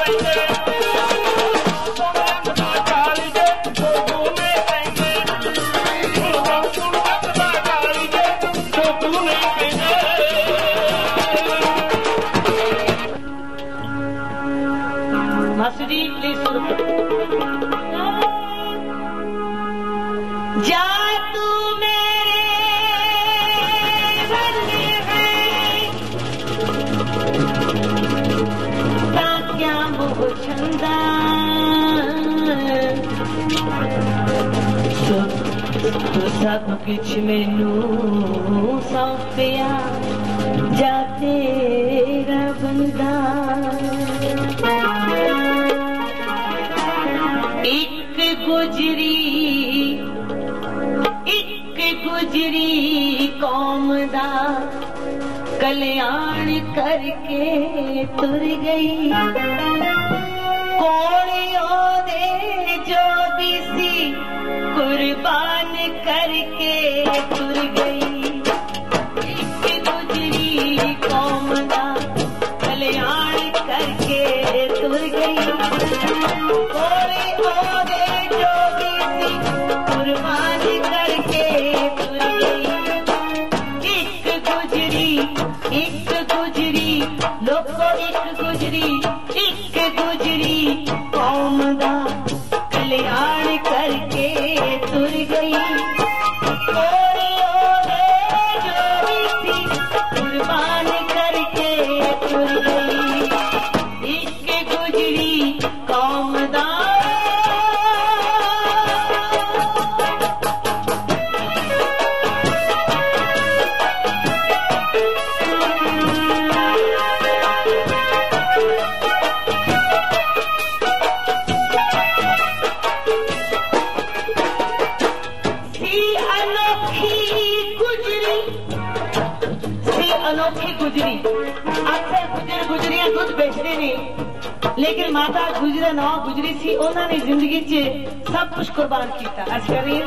सब कुछ मैनू सौंपिया जा तेरा बंदा एक गुजरी कौम दा कल्याण करके तुर गई कोलियों दे जो भी सी कुर्बान करके तुर गई एक गुजरी कौम दा कल्याण करके तुर गई कोलियों दे जो भी सी कुर्बान करके तुर गई एक गुजरी लोगों एक गुजरी कौम दा कल्याण करके तुर गई कुर्बान करके तुर गई एक गुजरी कौम दा अनोखी गुजरी अक्सर गुजरियां खुद बेचते ने लेकिन माता गुजरा ना गुजरी सी उन्होंने जिंदगी च सब कुछ कुर्बान किया। अज करिए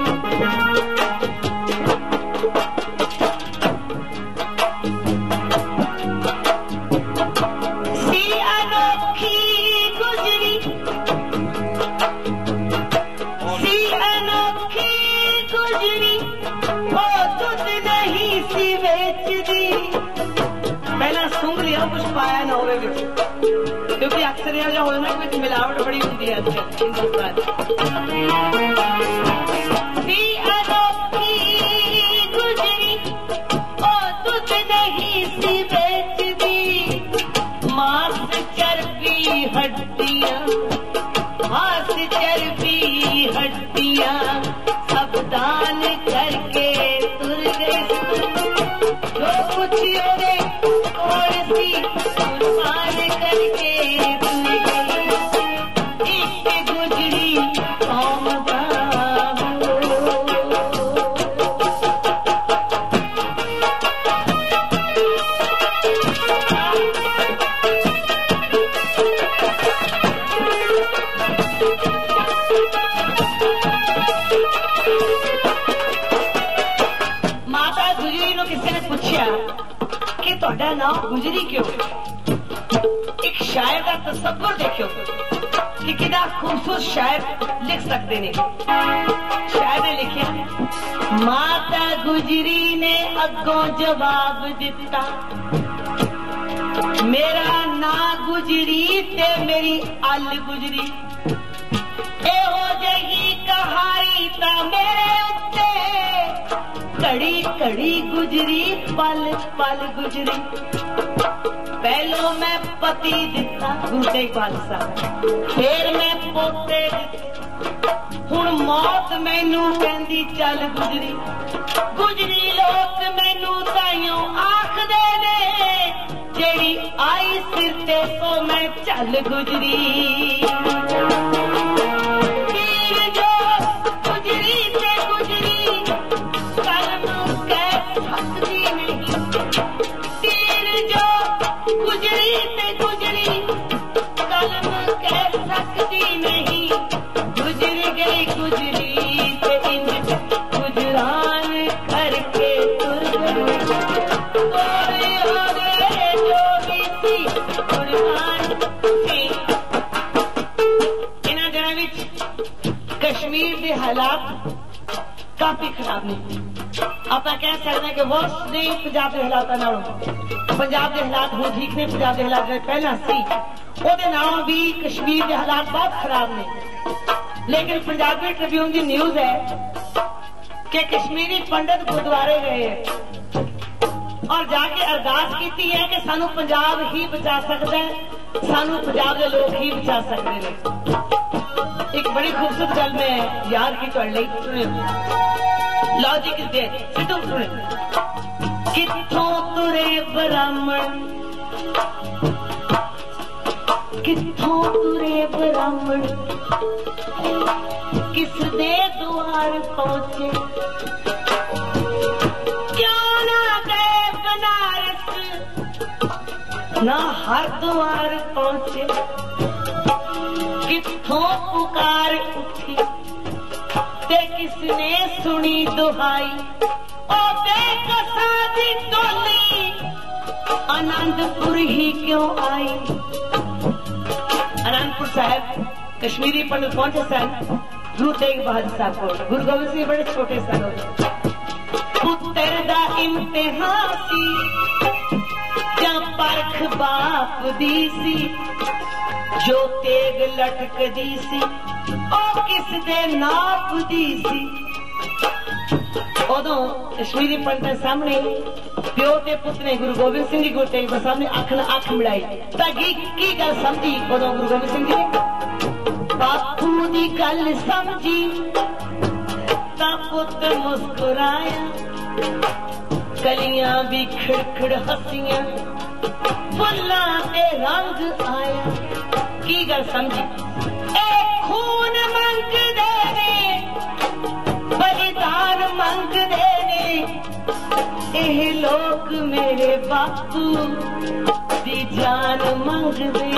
सुंग लिया कुछ पाया ना होवे क्योंकि अक्सर यह जो होना कुछ मिलावट बड़ी होती है हिंदुस्तान गुजरी ओ तुझ नहीं सी बेच दी मांस चर्बी हड्डियां मांस चर्बी हड्डियां सब दान करके तुर गए जो कुछ होवे कुर्बान करके तुर गई एक गुजरी कौम दा माता गुजरी नु किसी ने पूछा कि तुहाडा नाम गुजरी क्यों? एक शायर का तस्वर देखो कि कितना खूबसूरत शायर लिख सकते ने। शायर ने लिखा माता गुजरी ने अगों जवाब दिता मेरा ना गुजरी ते मेरी अल गुजरी एहो जही कहानी ता मेरे उत्ते कड़ी कड़ी गुजरी पल पल गुजरी पहलो मैं पति दिता गुरु इकबाल साहब फिर मैं पोते हुण मौत मैनू कहंदी चल गुजरी गुजरी लोग मैनू ताइयों आखदे ने जेड़ी आई सिर ते तो मैं चल गुजरी के हालात काफी खराब ने। आप कह सकते हैं कि वर्ष नहीं पंजाब के हालात नालों, पंजाब के हालात हो ठीक ने, पंजाब के हालात पहला सी ਉਹਦੇ नालों भी कश्मीर के हालात बहुत खराब ने। लेकिन पंजाबी ट्रिब्यून की न्यूज है कि कश्मीरी पंडित गुरुद्वारे गए हैं और जाके अरदास की है कि सानू पंजाब ही बचा सकता है, सानू पंजाब के लोग ही बचा सकते हैं। एक बड़ी खूबसूरत गल मैं याद की तुहाडे लई सुनियो। लॉजिक इज देयर, सिद्धू सुने। कित्थों तुरे ब्राह्मण, कित्थों तुरे ब्राह्मण, किस दे द्वार पहुंचे, क्यों ना गए बनारस, ना हरिद्वार पहुंचे। कित्थों पुकार उठी ते किसने सुनी दुहाई, ओ बेकसा दी टोली आनंदपुर ही क्यों आई। आनंदपुर साहब कश्मीरी पंडित पहुंचे सन गुरु तेग बहादुर साहब को। गुरु गोबिंद सिंह बड़े छोटे सन, पुत्र दा इम्तिहान सी जा परख बाप दी सी, जो तेग लटक दी सी ओ किस दे नाप दी सी। उदों कश्मीरी पंडित सामने प्यो ते पुत्र ने गुरु गोबिंद सिंह जी गुरु तेग बहादुर साहब ने अख न अख मिलाई ताकि की गल समझी। उदों गुरु गोबिंद सिंह जी ने बापू दी गल समझी ता पुत्र मुस्कुराया, कलियां भी खिड़खिड़ हसियां, फुल्लां ते रंग आया। की गल समझी, ए खून मंगदे ने, बलिदान मंगदे ने, एह लोग मेरे बापू दी जान मंगदे।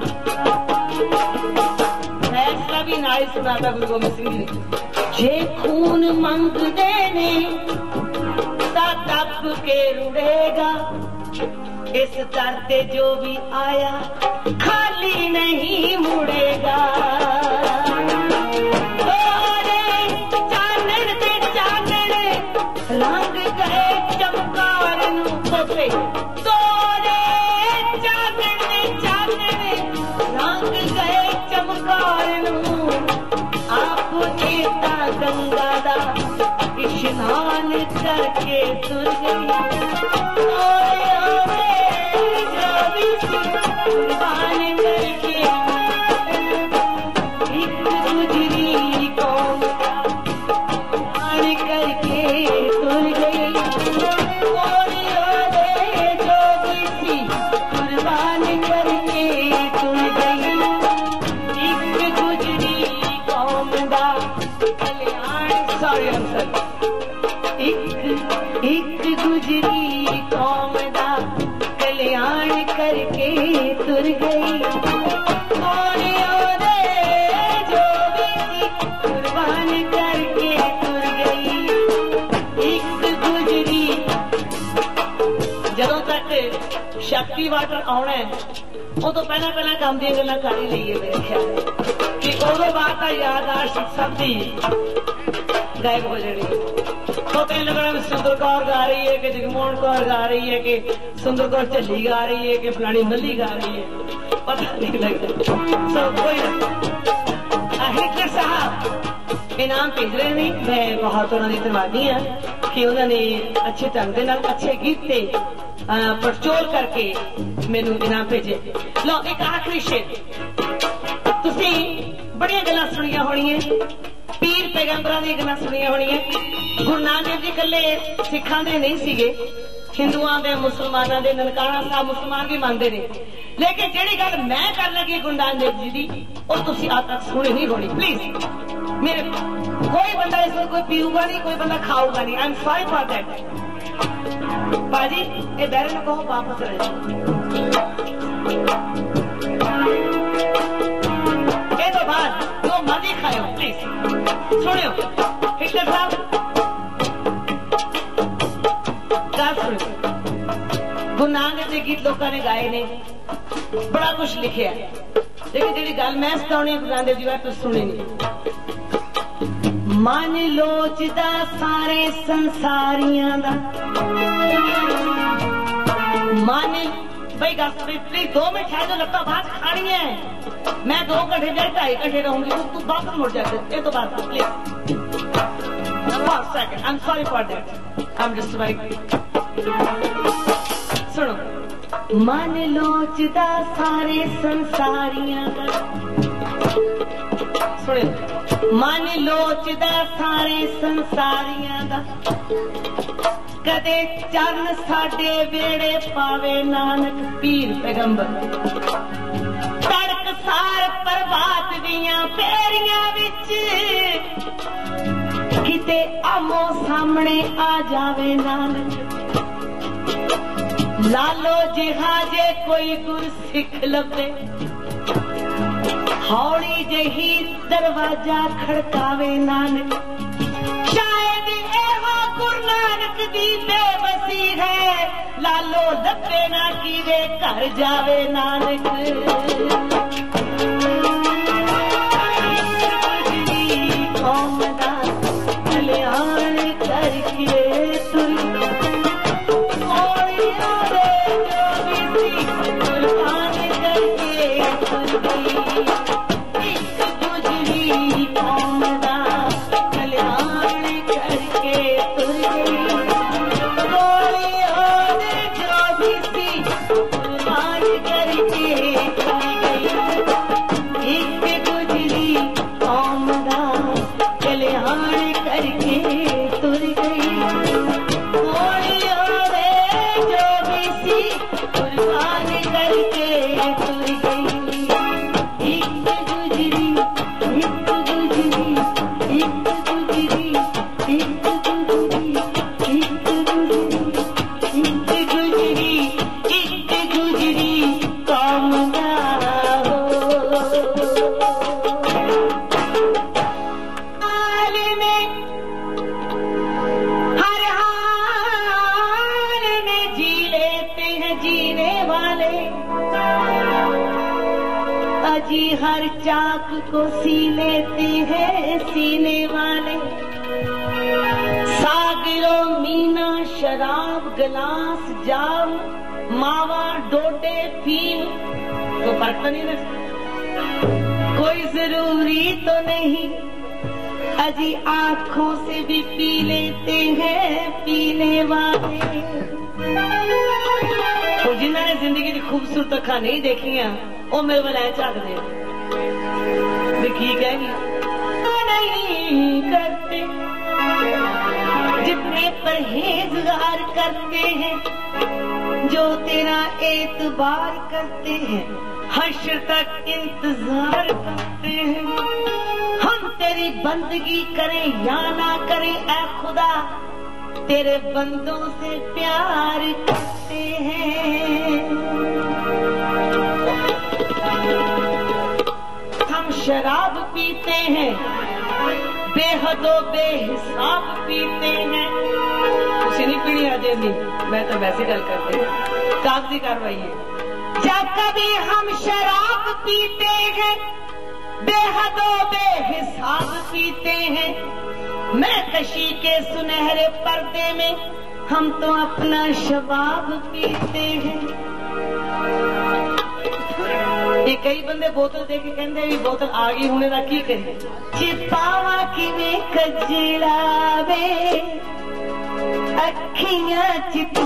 फैसला भी नाल सुनाता गुरु गोबिंद सिंह जी ने, जे खून मंगदे ने ता तप के रुड़ेगा, इस दर ते जो भी आया खाली नहीं मुड़ेगा। चानन ते चानन रंग गए चमकार नू खोपे, तोरे चानन ते चानन रंग गए चमकार नू, आप नेता गंगा दा इशनान करके तुर गई। कुर्बान करके एक गुजरी कौम कुर्बान करके तुर गई। जो किसी कुर्बान करके तुर गई, एक गुजरी कौम दा कल्याण। सॉरी एक गुजरी कौम दा कल्याण करके तुर गई। जो भी कुर्बान करके तुर गई, एक गुजरी। जदों तक शक्ति वाटर आना है उदों पहला पहला काम दी गल्लां कर ही लईए मेरे ख्याल कि उदों बाद तां याददाश्त सब दी गायब हो जानी। तो कहीं लगना सुंदर कौर गा रही है कि जगमोहन कौर गा रही है कि सुंदर कौर झल्ली गा रही है कि फलानी मल्ली गा रही है, पता नहीं लगता। सब कोई हिटलर साहब इनाम भेज रहे नहीं, मैं बहुत उन्होंने धन्यवादी हाँ कि उन्होंने अच्छे ढंग के नाल अच्छे गीत ते पड़चोल करके मैनू इनाम भेजे। लो एक आखिरी शेर, तुसी बड़िया गल्लां सुनिया होणियां, पीर पैगंबरां दी गल्लां सुनिया होणियां। गुरु नानक देव जी कल्ले सिखां दे नहीं सीगे, हिंदुआं दे मुसलमानां दे, ननकाना साहब मुसलमान भी मानते ने, लेकिन जिहड़ी गल मैं कर लगी गुरु नानक देव जी दी और तुसी आज तक सुनी नहीं होनी। प्लीज मेरे कोई बंदा इस वक्त कोई पीऊगा नहीं, कोई बंदा खाऊगा नहीं। I am sorry for that. बाजी ये बैरन को कहो वापस रह ये तो बात जो मर्जी खाओ। प्लीज सुनियो हिटलर साहब गुरु नानक देव गीत लोगों ने गाए ने, बड़ा कुछ लिखे है, लेकिन जी गल मैं सुनानी गुरु नानक देव जी तुम सुनी नहीं। मन लोचदा सारे संसारियां दा मन भाई प्लीज 2 मिनट है जो लगता बात खानी है। मैं 2 घंटे या 2.5 घंटे रहूंगी तू वापस मुड़ जाते ये तो बात please 1 second I'm sorry for that I'm just like सुनो मन लोचदा सारे संसारियां दा सुनो मन लोचदा सारे संसारियां दा कदे चरण साडे वेड़े पावे नानक पीर पैगंबर तड़क सार प्रभात दियां फेरियां विच किते आमो सामने आ जावे नानक लालो जिहाजे कोई गुर सिख लभे हौली जही दरवाजा खड़कावे नानक शायद एहो गुरु नानक दी बेबसी है लालो लभे ना कीवे घर जावे नानक कौम दा कल्याण करके तुर हर चाक को सी लेते हैं सीने वाले सागिरो मीना शराब गिलास जाम मावा डोडे फीम तो फर्क तो नहीं ना कोई जरूरी तो नहीं अजी आंखों से भी पी लेते हैं पीने वाले तो जिन्होंने जिंदगी की खूबसूरत अखा नहीं देखियां वो मेरे वाले झाकते ठीक है नहीं करते जितने परहेजगार करते हैं जो तेरा एतबार करते हैं हश्र तक इंतजार करते हैं हम तेरी बंदगी करें या ना करें ऐ खुदा तेरे बंदों से प्यार करते हैं शराब पीते हैं बेहदो बेहिसाब पीते हैं उसे नहीं पीनी अजय नहीं मैं तो वैसे गल करते हैं कागजी कार्रवाई है जब कभी हम शराब पीते हैं बेहदो बेहिसाब पीते हैं मैं कशी के सुनहरे पर्दे में हम तो अपना शबाब पीते हैं ये कई बंदे बोतल दे के कहते भी बोतल आ गई होने का की करिए चिपावा किवें कजलावे अखियां चितू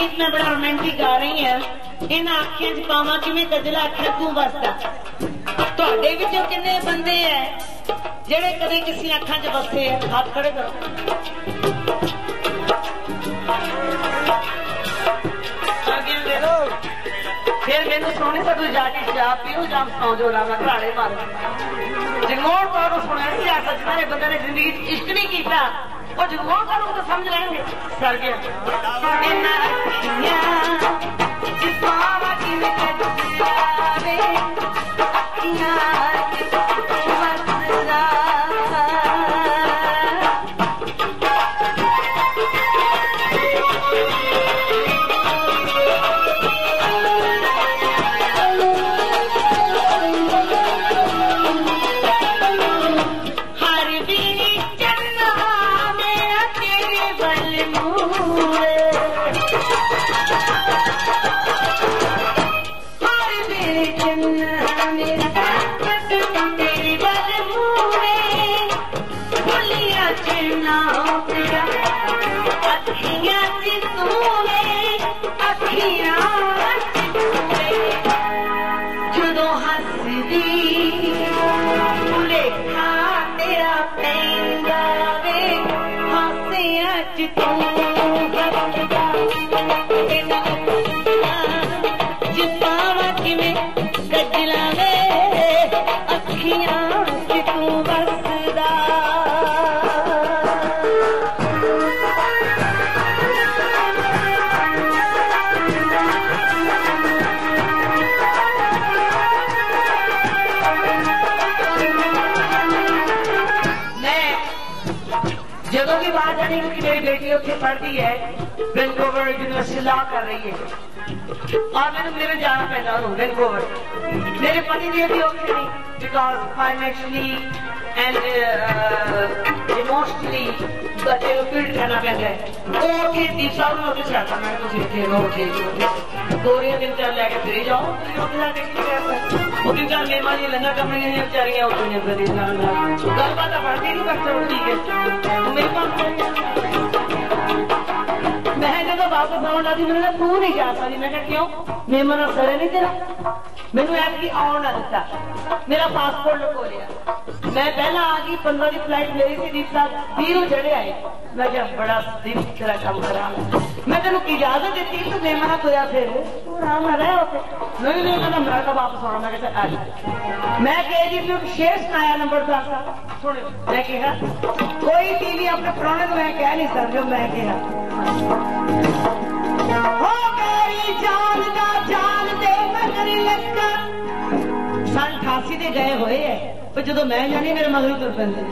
गीत मैं बड़ा रोमांटिक गा रही है। इन्हां अखियां च पावां किवें कजला अखियां तू वसदा। तुहाडे विचों किन्ने बंदे है जेड़े कदे किसी अखियां च वसे है? हाथ खड़े करो। फिर मैनू सोने से तू जाके शराब पीओ जाम सौ जो लाना घराड़े मार। जगमोहन कौर को सुनिया सी आसा जिन्होंने बंदे ने जिंदगी इश्क नहीं किया वो जगमोहन कौर को तो समझ लेंगे। सर गया पढ़ती है वैंकूवर यूनिवर्सिटी लॉ कर रही है और मैंने मेरे जाना पैदा हूँ वैंकूवर। मेरे पति देव भी ओके नहीं बिकॉज फाइनेंशियली एंड इमोशनली बच्चे को फील्ड करना पैदा है। ओके 3 साल में होते छाता मैं कुछ इतने ओके 2 दिन लैके फिर जाओ वो 3 साल मेहमान ये लंगा कमरे नहीं बेचारियां गलबात पढ़ती नहीं बच्चा ठीक है मेरे पास मैं जो वापस आने लगी मैंने तू नहीं जा सकती। मैं क्यों मेहमान सरे नहीं तेरा मैनू ऐसी आने ना दिता मेरा पासपोर्ट लुको लिया। मैं पहला आ गई 15 की फ्लाइट मेरी थी 20 चढ़े आए। मैं क्या बड़ा तेरा काम करा मैं तेन इजाजत दी तू मेहमान खोया फिर तू आराम ना रह नहीं कहना मेरा तो वापस आना। मैं कहता मैं कह जी शेर सुनाया नंबरदार साहब सुन मैं कहा कोई टीवी अपने पुराने को मैं कह नहीं सकता। मैं कहा हो गई जान दा जान दे मगर लक्का सन 88 दे गए हुए है पर जो मैं जानी मेरे मगर तुर पैंदे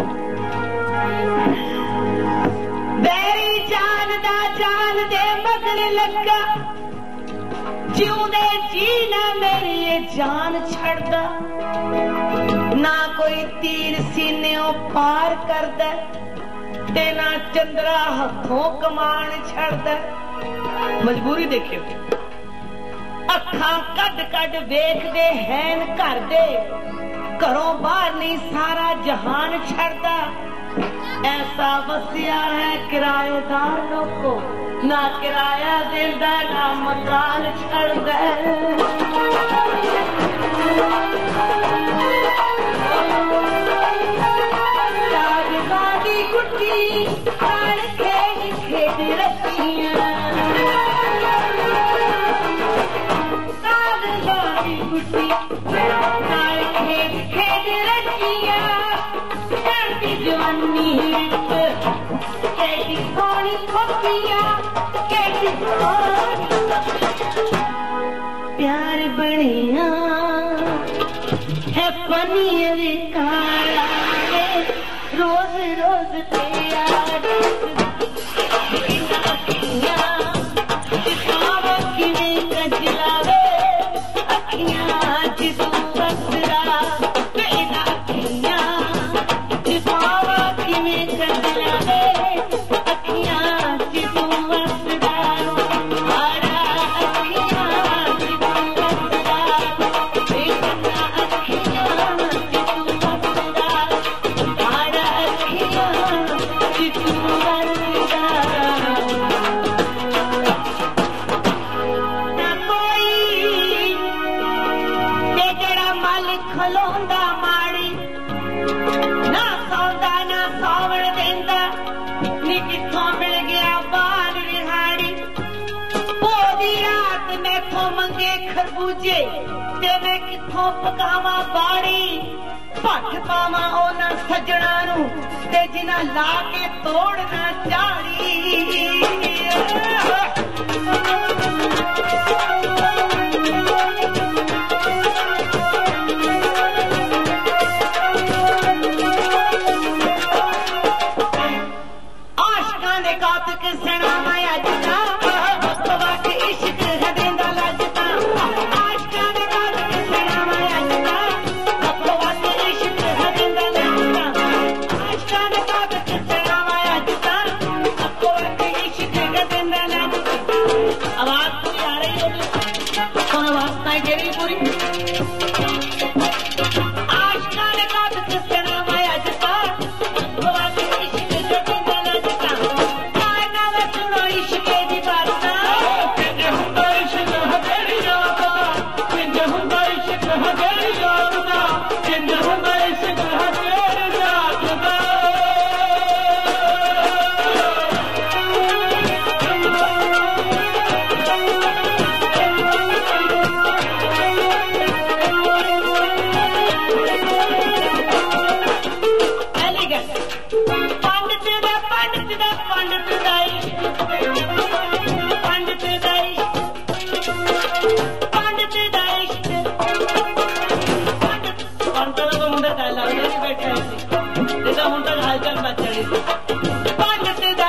बेरी जान दा जान दे मगर लक्का जिउंदे जीना मेरी जान छड़दा ना कोई तीर सीनेओ पार करदा ते ना चंद्रा हथों कमान छड़दा। मजबूरी देखियो अखां कड कड वेखदे हैन घर दे घरों बाहर नहीं सारा जहान छड़दा। ऐसा वसिया है किराएदारों को ना किराया देंदा ना मकान छड़दा। गुट्टी खेत रखियां गुट्टी खेत रखियां जवानी कैसी सोनी खोपियां कैसी प्यार बनिया है पनीर काला रोज रोज खलोंदा माड़ी ना सौदा ना सावण देंदा नी किथों मिल गया बाल रिहाड़ी पोदी रात मैथों मंगे खरबूजे ते मैं किथों पकावा बाड़ी भट पावा ओना सजणा नू ते जिन्हां ला के तोड़ना चाड़ी आशकां दे कातक सना माया जिता वक्त इश्क है देंदा लजता आशकां दे कातक सना माया जिता वक्त इश्क है देंदा लजता आशकां दे कातक सना माया जिता वक्त इश्क है देंदा लजता आवाज पूरी आ रही होगी कौन आवाज नहीं दे रही पूरी आशकां दे कातक सना माया जिता वक्त इश्क है देंदा लजता काना वे सुनो इश्क दी बात किंजे हुंदा इश्क है तेरी यादा किंजे हुंदा इश्क है तेरी यादा किंजे हुंदा इश्क है तेरी यादा एलिगेंट पंडित दा पंडित दा पंडित दा पंडित दा पंडित दा पंडित तो मुंडा डाला नहीं बैठा है देखा मुंडा हालचाल मत चली पंडित दा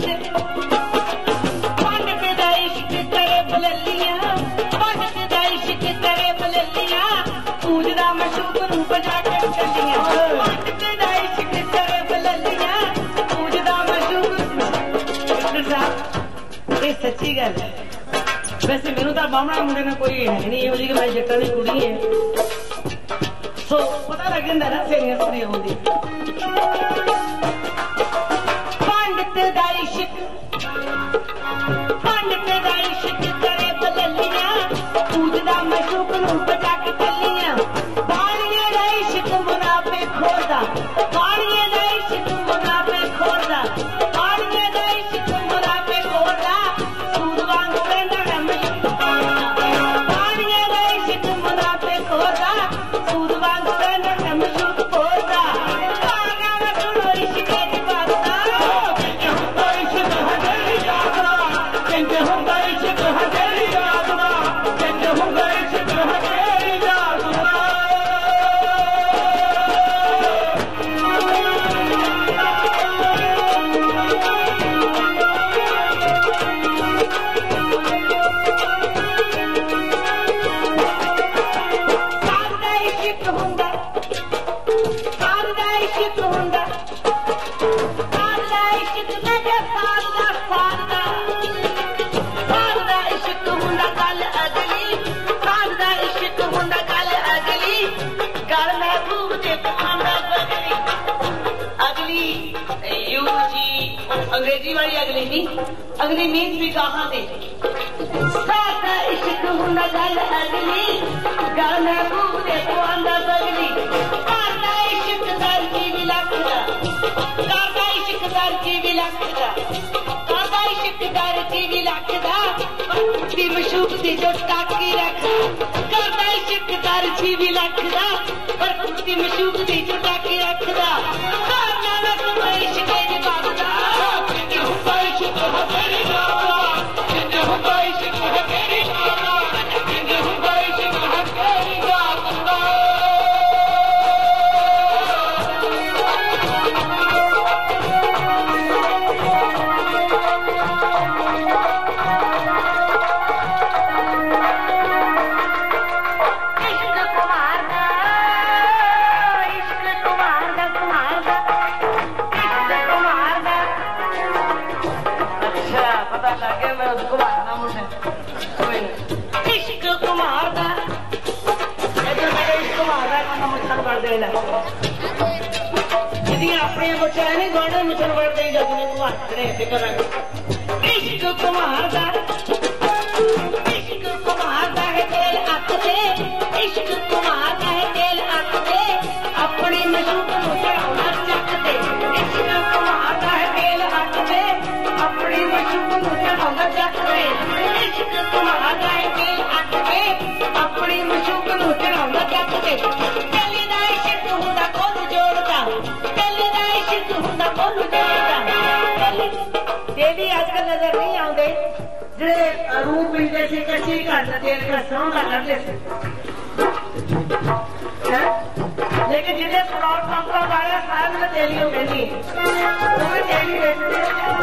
पंडित दा करे बललियां पंडित दा करे बललियां पूजदा मशूक नू बजा के चलियां पंडित दा करे बललियां पूजदा मशूक ये सच्ची गल है वैसे मैनू तो बामणा मुंडे ने कोई है नहीं ये कि मैं जट्टां दी कुड़ी है सो पता लग जांदा ना सेरियां सरियां होंदी पंडित दा इश्क करे बललियां पूजदा मशूक नू बजा के चलियां बाणिये दा इश्क मुनाफे खोरदा बाणिये दा इश्क मुनाफे खोरदा बाणिये दा इश्क मुनाफे खोरदा सूद वांग पैंदा रमशूक बाणिये दा इश्क मुनाफे खोरदा सूद वांग पैंदा रमशूक खोरदा काना वे सुनो इश्क दी बात किंजे हुंदा इश्क है तेरी यादा किंजे हुंदा इश्क है तेरी यादा किंजे हुंदा इश्क है तेरी यादा सादा इश्क हुंदा सादा इश्क हुंदा सादा इश्क लगे सादा सादा सादा इश्क हुंदा गल अगली सादा इश्क हुंदा गल अगली गल महबूब दे पांदा बगली अगली यू जी अंग्रेजी वाली अगली नहीं अगली मीन्स भी कहाँ दे सादा इश्क हुंदा गल अगली गल महबूब दे पांदा बगली सादा इश्क दर की विलक्षणता सादा इश्क दर की विलक्षणता सादा इश्क दर की विलक्षणता दी मशूक दी जो टाकी रख करदा इश्क दर की विलक्षणता पर दी मशूक दी जो टाकी रखदा काना वे सुनो इश्क दी बात किंजे हुंदा इश्क है तेरी यादा किंजे हुंदा इश्क है तेरी यादा किंजे हुंदा इश्क है तेरी यादा इश्क कुमार दा इश्क कुमार दा इश्क कुमार दा अच्छा पता लग गया मैं उसको मारना मुझे कोई नहीं इश्क कुमार दा इधर मेरे इश्क कुमार दा काम मुझे कर देना यदि अपने बच्चे नहीं गोड़े मुझे कर दे जब मैं कुमार करे फिकर इश्क कुमार दा है तेल अख दे इश्क कुमार दा है तेल अख मशूक नूं चढ़ाउंदा चक ते इश्क घुमादा है मेल हट ते अपनी मशूक नूं चढ़ाउंदा चक ते इश्क घुमादा है मेल हट ते अपनी मशूक नूं चढ़ाउंदा चक ते पहली दा इश्क हुंदा खुद जोड़दा पहली दा इश्क हुंदा खुद जोड़दा तेली आजकल नजर नहीं आउंदे जेड़े रूप पींदे सी कच्ची घट तेल कसरों दा करदे सी लेकिन जिन्हें पेट्रोल पंपों वाले सारे में तेली हो गई वो भी तेली बेचते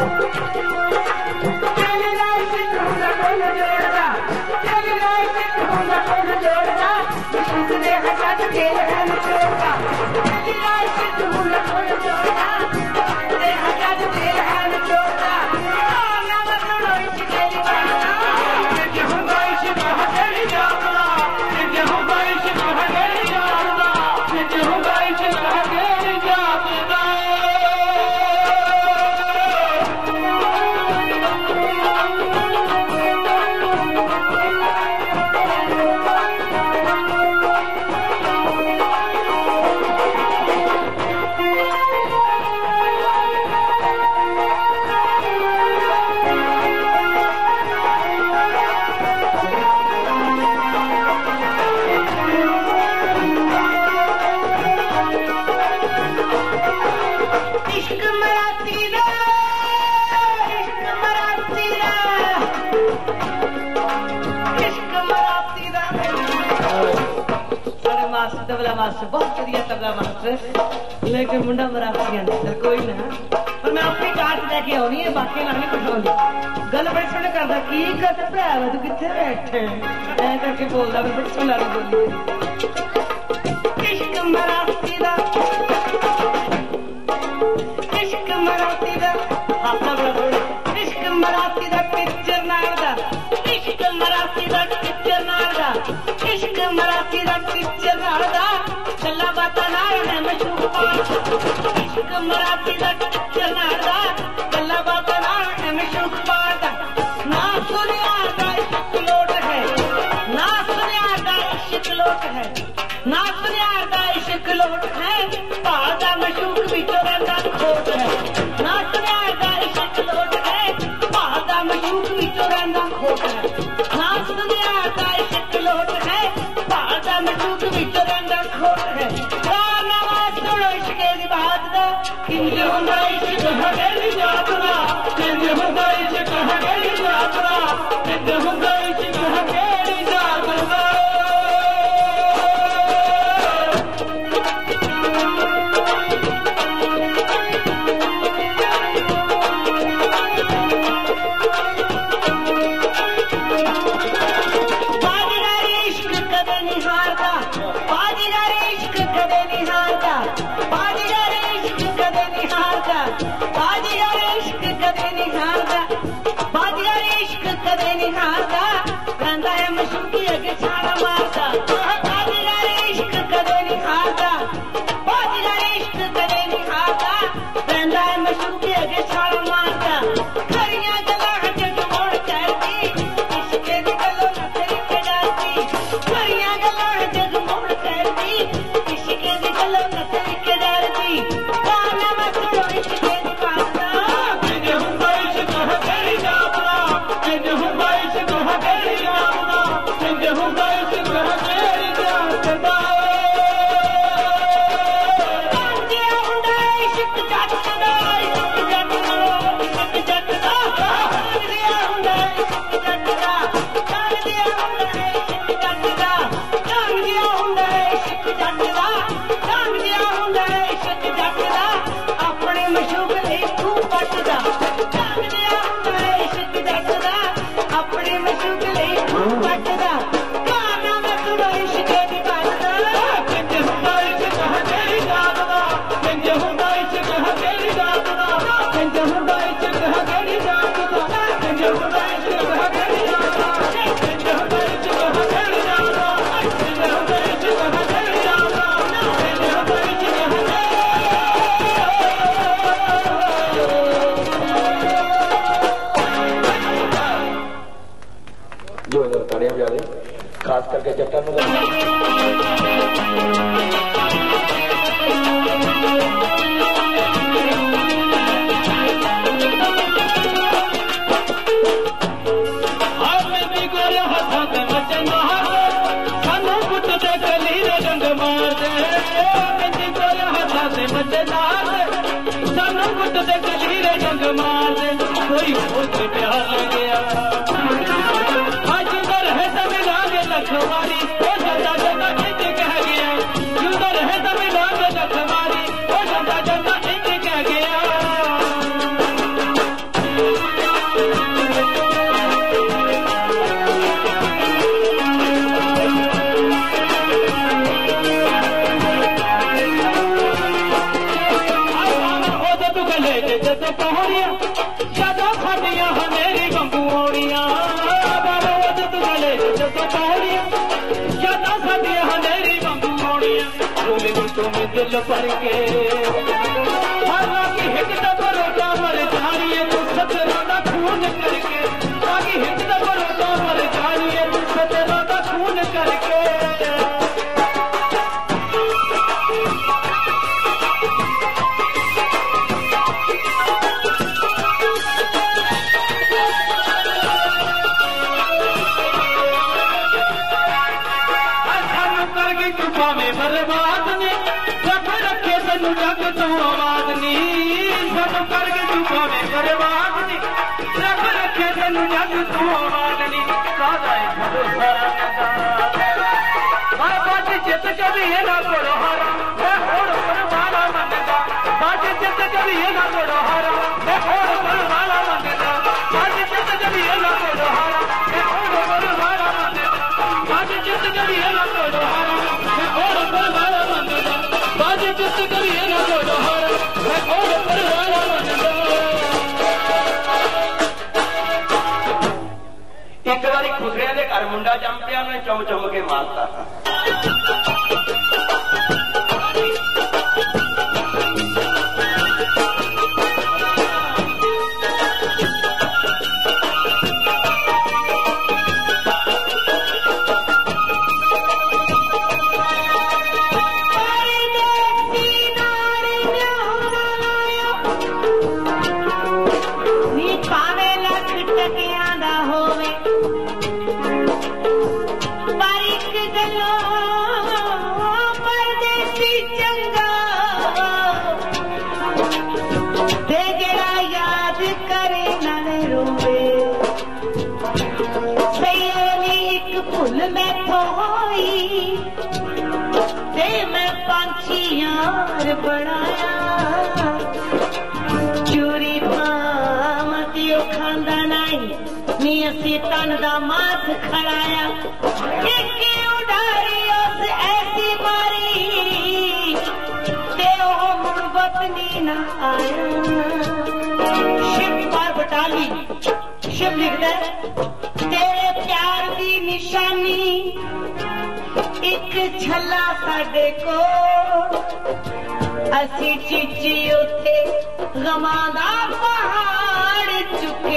तबला मास्टर बहुत बढ़िया तबला मास्टर लेकिन मुंडा मराठी अंदर कोई ना पर मैं अपनी काट लेके आनी है बाकी ना नहीं पठाऊंगी गल बड़ी सोने करता की कर भैया तू कितने बैठे ऐ करके बोलता मैं बड़ी सोना बोली इश्क मराठी दा इश्क मराठी दा अपना बड़ा थोड़ा इश्क मराठी दा पिक्चर नाल दा इश्क मराठी दा पिक्चर नाल दा इश्क मराठी दा पिक्चर नाल दा गल्ला बातां नाल मैं मशहूर पाड़ इश्क मराठी दा पिक्चर नाल दा गल्ला बातां नाल मैं मशहूर पाड़ ना सुनिया दा इश्क लोट है ना सुनिया दा इश्क लोट है ना सुनिया दा इश्क लोट है भाड़ दा मशहूर विचों रहिंदा खोट है ना सुनिया दा इश्क लोट है भाड़ दा मशहूर विचों रहिंदा खोट है ना सुनिया दा इश्क लोट है भाड़ दा मशहूर विचों रहिंदा खोट है गाना सुनो इश्क दी बात दा किंज हुंदा इश्क हवेली जातरा किंज हुंदा इश्क हवेली जातरा किंज हुंदा इश्क हवेली जातरा Hey! डंग मार दे बिंदी को हाथा से मजेदार सानू गुट दे कलीरे डंग मार दे कोई होते प्यार गया जुदर है तब लागे लखवारी ओ जता जता इंज कह गया जुदर है तब लागे लखवारी ओ जता जता इंज कह गया पहरिया सदा साडिया मेरी बंगूड़िया बाबा तू गले जो पहरिया सदा साडिया मेरी बंगूड़िया तुम दिल भर के बाकी हिट दा बरोटा मर जानिए तू सतरा दा खून करके बाकी हिट दा बरोटा मर जानिए तू सतरा दा खून करके बर्बाद ने सब रखे तनु जग तू आवाज नी सब करके तू पावे बर्बाद ने सब रखे तनु जग तू आवाज नी सादा भरोसा बाज चित कभी ना कोड़ो हारा मैं होड़ पर वाला मंगदा बाज चित कभी ना कोड़ो हारा मैं होड़ पर वाला मंगदा बाज चित कभी ना कोड़ो हारा मैं होड़ पर वाला मंगदा बाज चित कभी ना कोड़ो हारा बाजी चित करिए ना कोड़ो हारा मैं होड़ पर वाला मंगदा एक बारी खुसरे दे घर मुंडा जम पिया ने चुम चुम के मारता यार बनाया चूरी पामतियो खांदा नहीं नी असी तन दा माथ खड़ाया एक उडारी उस ऐसी मारी ते ओ मुड़बतनी ना आया शिव पर बटाली शिव लिखदा तेरे प्यार दी निशानी एक छला साडे को असी चीची उथे गमां दा पहाड़ चुके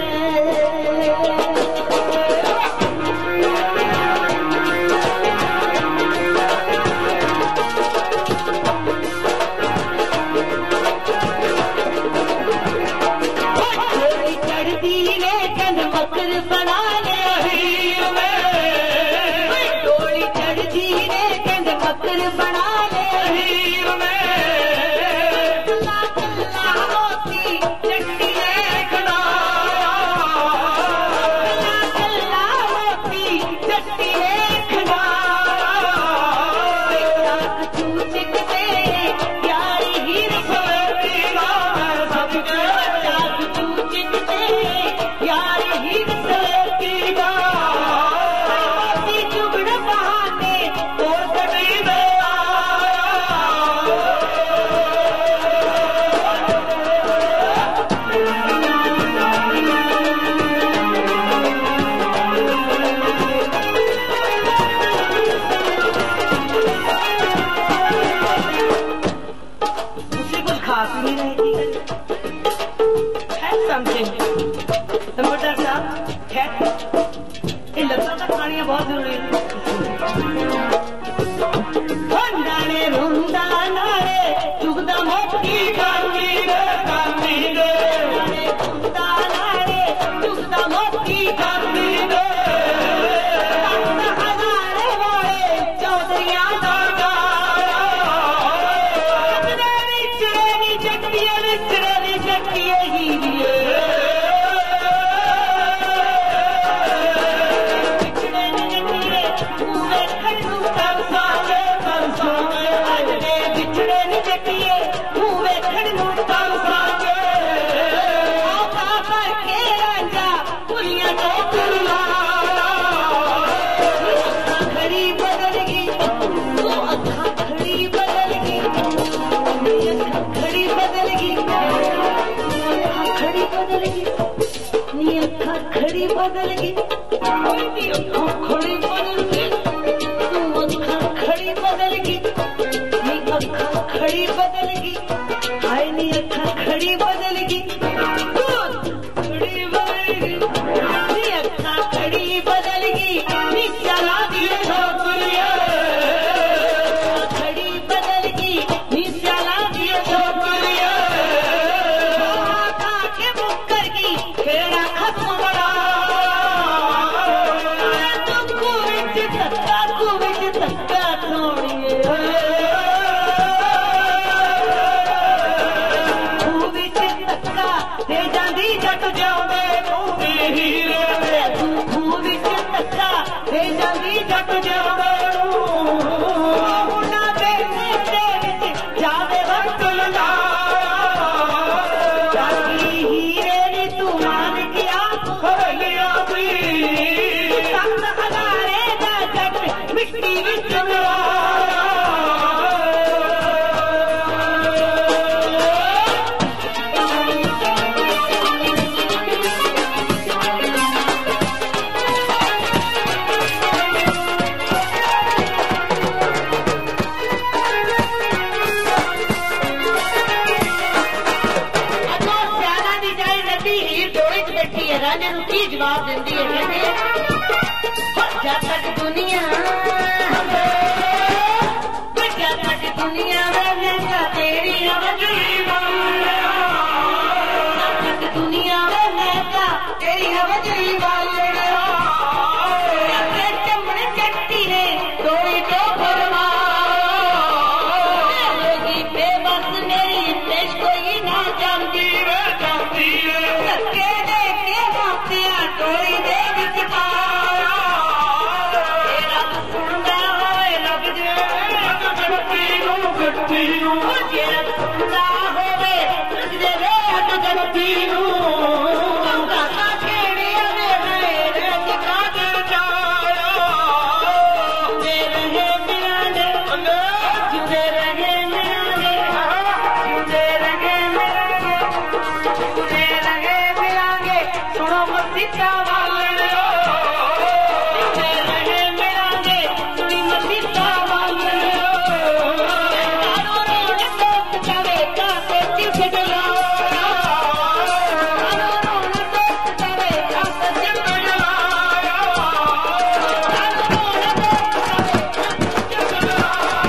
चढ़ती ने कन मकर बना ले डोली चढ़ती ने कन मकर बना ले जुगड़ बहाने और खड़ी बदल गई अखा खड़ी बदल गई तू अखा खड़ी बदल गई नी अखा खड़ी बदल गई हाय नी अखा खड़ी बदल गई खड़ी बदल गई नी अखा खड़ी बदल गई नी चला दिए छोकरिया खड़ी बदल गई नी चला दिए छोकरिया के मुक्कर की खेड़ा खत्म बड़ा धक्का थोड़िए धक्का दे जांदी जट जाओगे हीरे तू विच धक्का दे जांदी जट जाओगे मुंडा बेने दे विच जावे वक्त लगा जाती हीरे नी तू मान गया हलिया भी सत हजारे दा जट मिट्टी विच मिला राजा नूं की जवाब दिंदी है कहंदी जद तक दुनिया रहेगा तेरी हवजरी वालिया जद तक दुनिया रहेगा तेरी हवजरी वालिया चमड़े चट्टी ने कोई तो फरमा होगी बेबस मेरी पेश कोई ना जानती धक्के दे के मापिया कोई दे विचका तेरा सुनदा होए लग जे गट्टी नूं तेरा सुनदा होवे लग जे रे गट्टी नूं काका खेड़ी मेरे टिका दे जाया जुदे रहे मिलाने जुदे रहे मिलाने जुदे रहे जुदे रहे मिलांगे सुनो मसीता वाले जुदे रहे मिलांगे सुनी मसीता वाले कानून दोस्त जावे कासे चिठ गया कानून दोस्त जावे कासे चिठ गया कानून दोस्त जावे कासे चिठ गया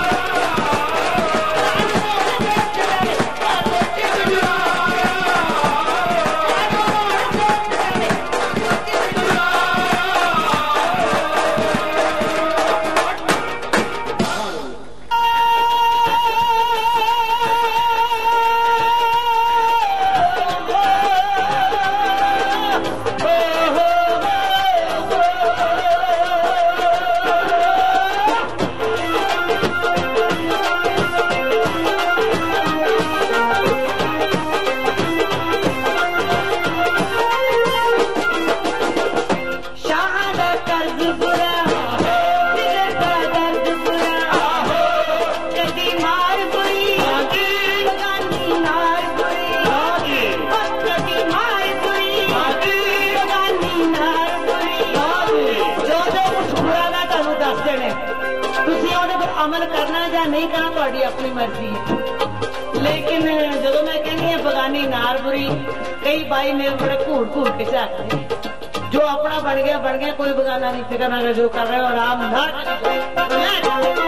अमल करना या नहीं करना तुहाडी अपनी मर्जी है लेकिन जो मैं कहनी बगानी नार बुरी कई भाई मेरे बड़े घूट घूट के झाकते जो अपना बन गया कोई बगाना नहीं फिक्र ना जो कर रहे हो आराम ना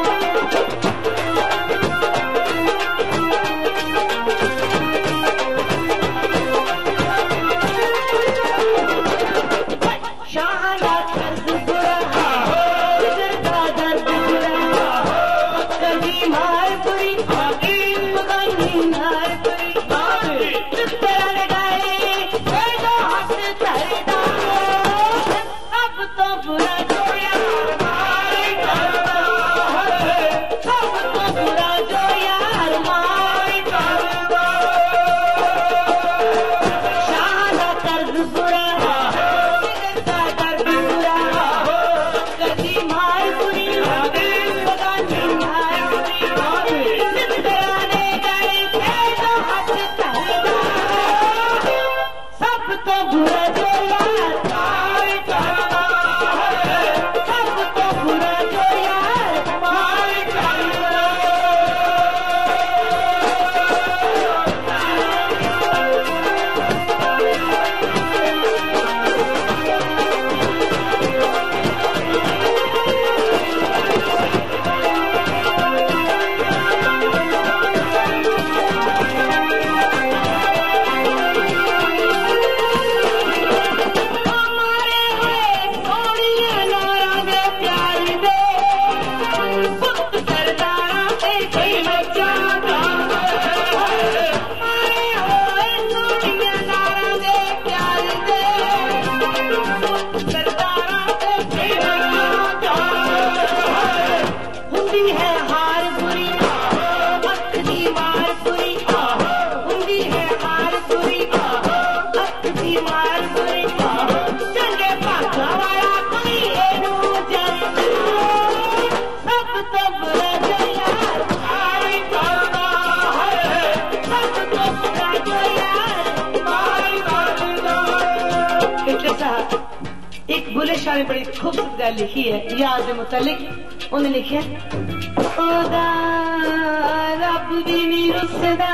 शाह ने बड़ी खूबसूरत गल लिखी है याद के मुतालिक। उन्हें लिखा ओदा रब भी नहीं रुसदा,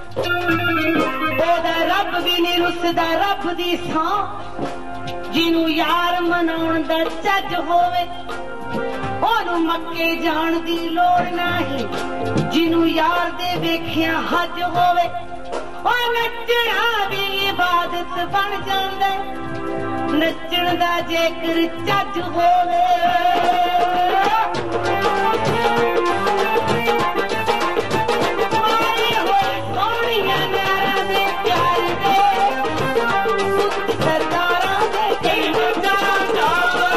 ओदा रब भी नहीं रुसदा, रब दी सां जिन्हू यार मनाउण दा चज होवे, ओनू मक्के जाण दी लोड़ नहीं, जिन्हू यार दे वेखिया हज होवे। ओ नचना भी इबादत बन जांदा, नचण दा जेकर चज होवे। मारी होए सोहणियां नारां दे प्यार दे, सरदारां दे कई जाना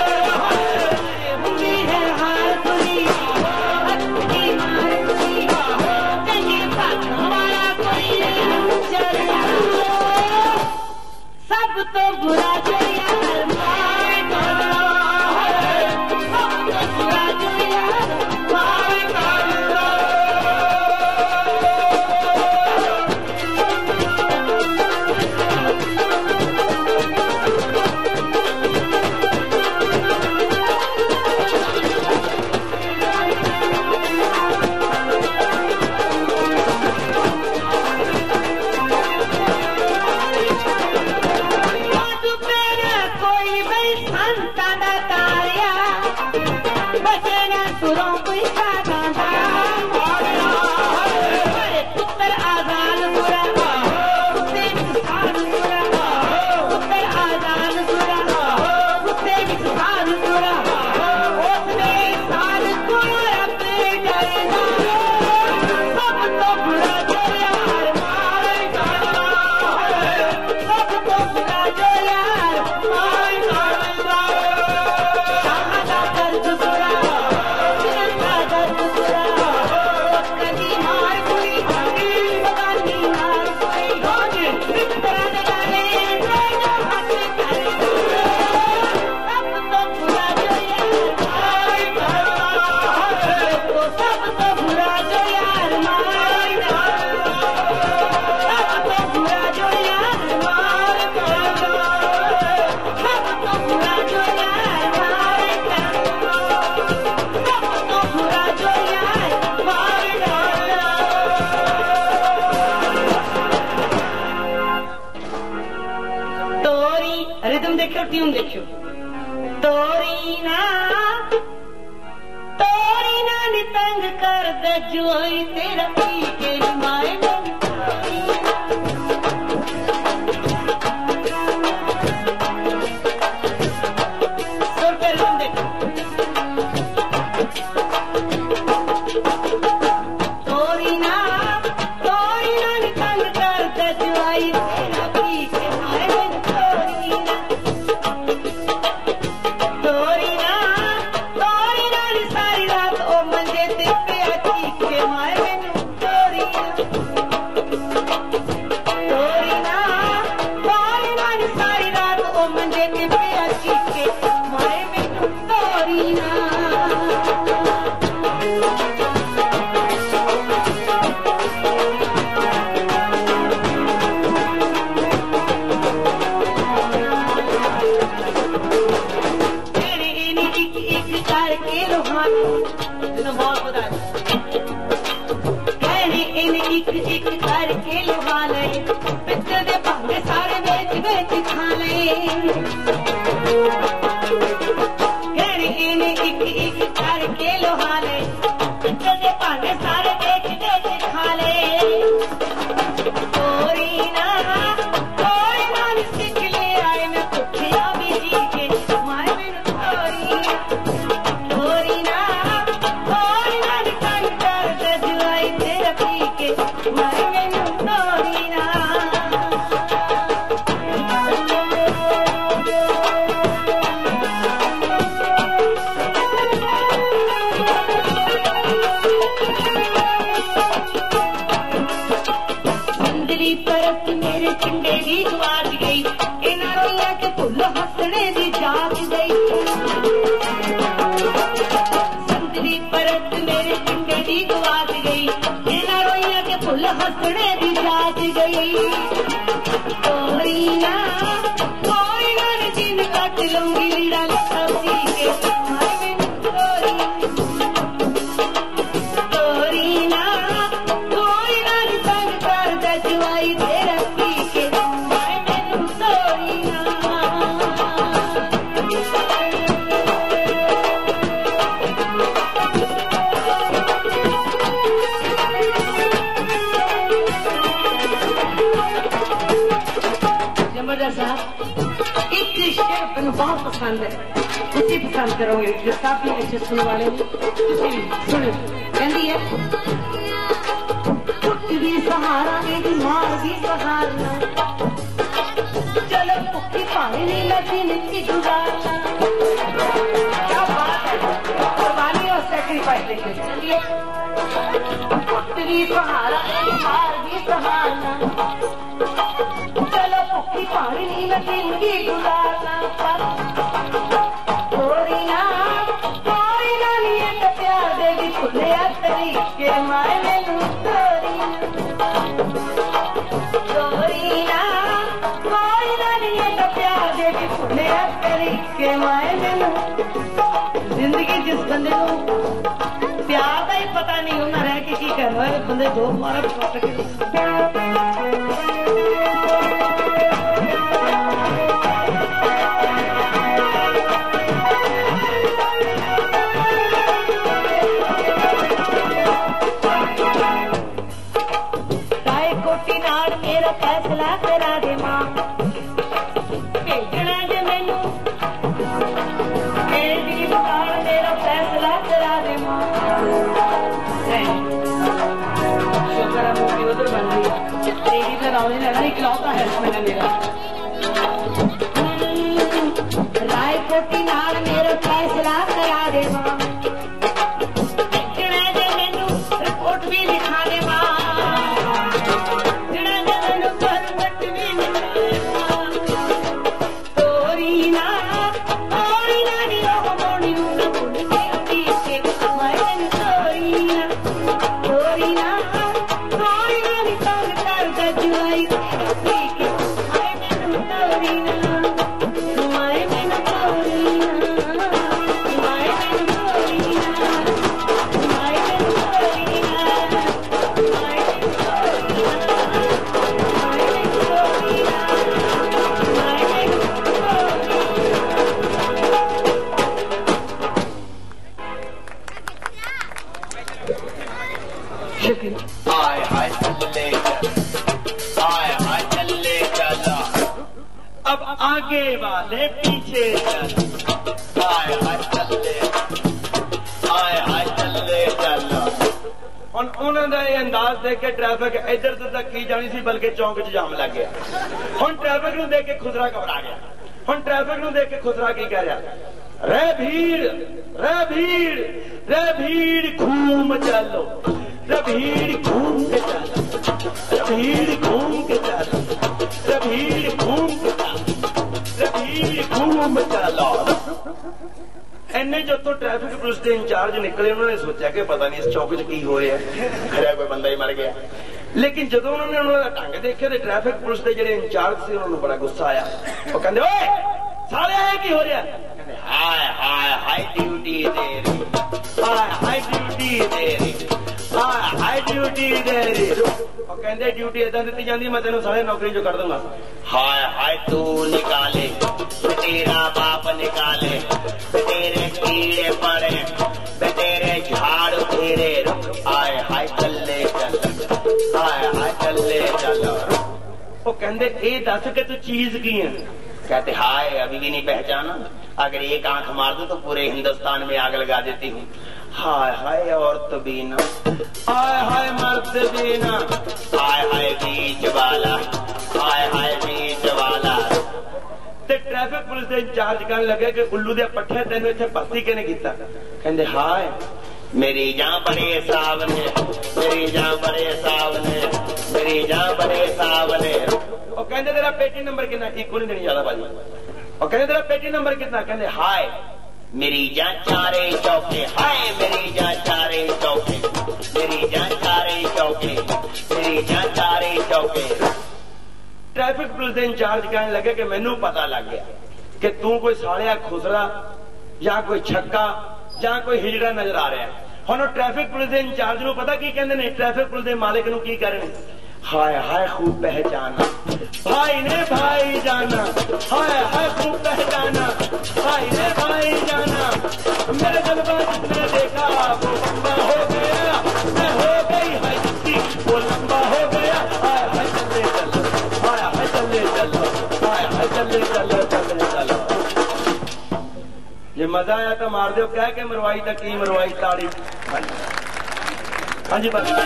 हुंदी है हार दुनिया, अक्की मार दुनिया, चंगी भागां वाला कोई नहीं चलदा, सब तो बुरा जो यार मार करदा है, सब तो बुरा जो यार मार करदा। सुरों कोई गांदा मेरे पुत्र आजान बुरा, उससे विसार बुरा, पुत्र आजान बुरा, उससे विसार बुरा, उसने सार को अपने डरना, सब तो बुरा जो यार मार करदा है, सब तो बुरा जो यार मार करदा। शाह दा दर्द बुरा, रिदम देखो ट्यून देखो। तोरी ना नितंग कर दे जोई तेरा पी के माए सुर पे रिदम देखो। तोरी ना नितंग कर दे जोई तेरा पी के माए एक करके लुहा ले, पित्तर दे भांडे सारे बेच बेच खा ले। एक करके लुहा ले, पित्तर दे भांडे सारे बेच बेच खा ले। कोई ना सीख ले आए मैं भुखिया भी जी के मारे मैनू कोई ना निकल कर दजुआई तेरा पी के मारे मैनू तोरी ना। सुंदरी परत मेरे चिंडे दी गुआच गई, इन्हां रोइयां के भुल हसने दी जाग गई। सुंदरी परत मेरे चिंडे दी गुआच गई, इन्हां रोइयां के भुल हसने दी जाग गई। कोई ना दिन कट लूंगी लीड़ा सूबेदार साहब एक शेर मैंने बहुत पसंद है, उसी पसंद करोगे जो काफी अच्छे सुनने वाले सुनो। कहती है कुछ भी सहारा नहीं मार भी सहारना, चलो भुखी पानी नहीं लगी नीति गुजारना। क्या बात है, कुर्बानी और सैक्रिफाइस देखते चलिए। कुछ भी सहारा नहीं मार भी सहारना, चलो भुखी पानी नहीं लगी नीति गुजारना। कोरी ना नहीं है तो प्यार देवी खुले तरीके मायने तोरी ना नहीं है तो प्यार देवी खुले तरीके मायने। जिंदगी जिस बंदे को प्यार का ही पता नहीं होना रह के की करना है, बंदे दो मारा मेरा फैसला करा दे मां, भेजना जे मैनू मेरी दुकान, मेरा फैसला करा दे मां। शुक्र है मूवी उधर बन गई, तेरी तो रावणी लड़ा इकलौता है मैंने मेरा। राय कोटी नाल मेरा फैसला करा दे मां, भेजना जे मैनू रिपोर्ट भी लिखा दे मां। अब आगे वाले पीछे चल, आए हाय चले, आए हाय चले चल। ਹੁਣ ਉਹਨਾਂ ਦਾ ਇਹ ਅੰਦਾਜ਼ ਦੇਖ ਕੇ ਟ੍ਰੈਫਿਕ ਇੱਧਰ ਤੋਂ ਤੱਕ ਕੀ ਜਾਣੀ ਸੀ, ਬਲਕਿ ਚੌਂਕ 'ਚ ਜਾਮ ਲੱਗ ਗਿਆ। ਹੁਣ ਟ੍ਰੈਫਿਕ ਨੂੰ ਦੇਖ ਕੇ ਖੁਸਰਾ ਘਬਰਾ ਗਿਆ। ਹੁਣ ਟ੍ਰੈਫਿਕ ਨੂੰ ਦੇਖ ਕੇ ਖੁਸਰਾ ਕੀ ਕਹਿ ਰਿਹਾ, ਰੇ ਭੀੜ ਰੇ ਭੀੜ ਰੇ ਭੀੜ ਘੂਮ ਚੱਲੋ, रे भीड़ घूम के चल, रे भीड़ घूम के चल, रे भीड़ घूम के चल, रे भीड़ घूम चलो। इन्ने जो तो ट्रैफिक पुलिस के इंचार्ज निकले, उन्होंने सोचा कि पता नहीं इस चौक च की हो रहा है, खरा कोई बंदा ही मर गया। लेकिन जो उन्होंने उन्होंने ढंग देखे तो ट्रैफिक पुलिस के जो इंचार्ज से उन्होंने बड़ा गुस्सा आया। वो कहते ओए सारे आए की हो रहा है, हाय हाय हाय ड्यूटी तेरी, हाय हाय ड्यूटी तेरी, हाई ड्यूटी तेरी। कहते ड्यूटी इदा दी जाती, मैं तेन सारे नौकरी जो कर दूंगा। हाय हाय तू निकाले, तेरा बाप निकाले, तेरे कीड़े पड़े, तेरे झाड़ तेरे, हाय हाय चले चल, हाय हाय चले चल। वो कहते ए दस के तू चीज की है, कहते हाय अभी भी नहीं पहचाना, अगर एक आंख मार दो तो पूरे हिंदुस्तान में आग लगा देती हूँ। हाय हाय औरत बीना, हाय हाय मर्द बीना, हाय हाय बीच वाला, हाय हाय बीच वाला। ते ट्रैफिक पुलिस के इंचार्ज कहने लगे कि उल्लू दे पट्ठे तेन इत्थे भर्ती किहने कीता, कहंदे हाय मेरी जां बड़े सावने, मेरी जां बड़े सावने, मेरी जां बड़े सावने। वो कहंदे तेरा पेटी नंबर कितना, एक को नहीं देनी ज्यादा भाजी। और कहंदे तेरा पेटी नंबर कितना, कहंदे हाय मेरी जान चारे चौके, हाय मेरी जान चारे चौके, मेरी जान चारे चौके, मेरी जान चारे चौके। ट्रैफिक पुलिस के इंचार्ज कहने लगे कि मैनू पता लग गया कि तू कोई सालिया खुसरा या कोई छक्का या कोई हिजड़ा नजर आ रहा है। हुण ट्रैफिक पुलिस के इंचार्ज नू पता की कहंदे ने, ट्रैफिक पुलिस के मालिक नू की करन, हाय हाय खूब पहचाना, भाई ने भाई जाना, हाय हाय खूब पहचाना, भाई ने भाई जाना। मेरे जलवा जिसने देखा वो लंबा हो गया, मैं हो गई है जिसकी वो लंबा हो गया। हाय हाय चले चलो, हाय हाय चले चलो, हाय मजा आया तो मार दो कह के मरवाई तो की मरवाई ताड़ी। हाँ जी बस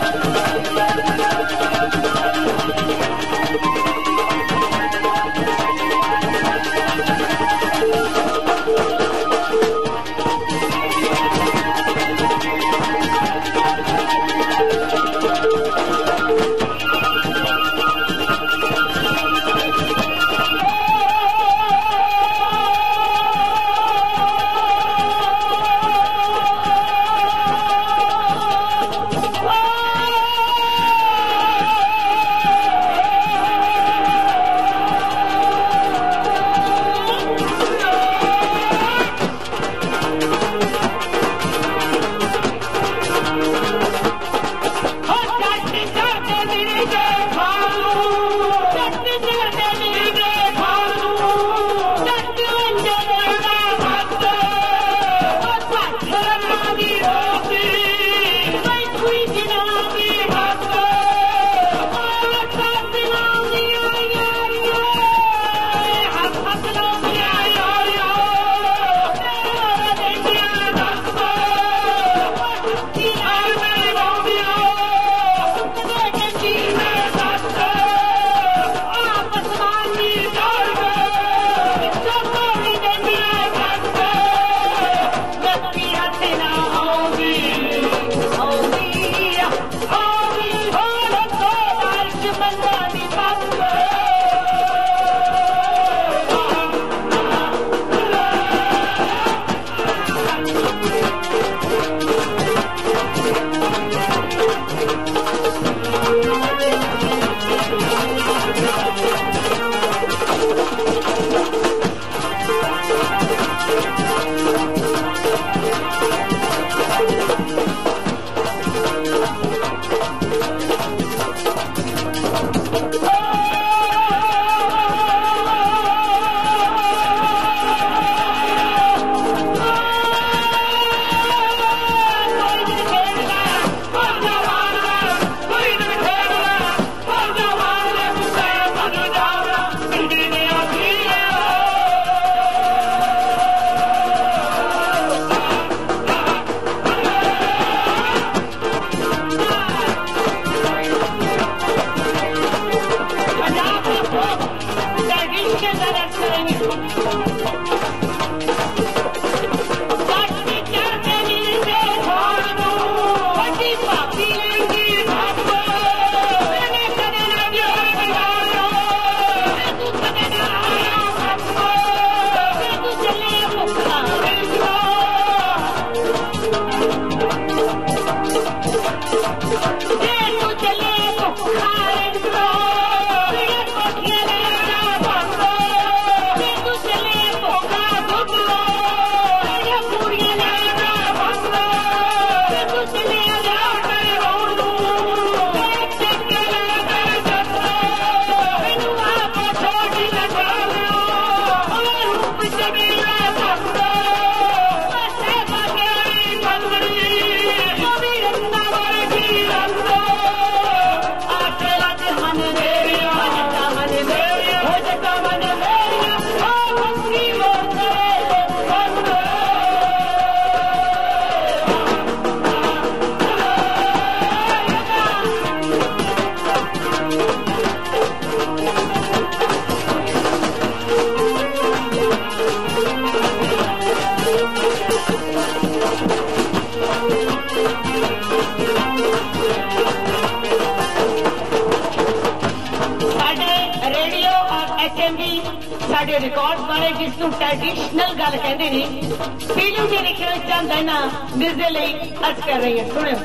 साडे रिकॉर्ड बने जिसनू ट्रेडिशनल गल कहते हैं फिल्म के लिखे चंद है ना जिसके लिए अर्ज कर रही है सुनो